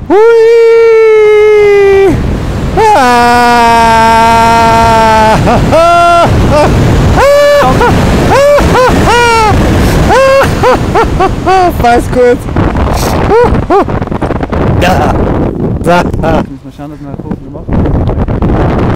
Hui! Weiß gut. Ja. Ich muss mal schauen, dass wir nach oben gemacht haben.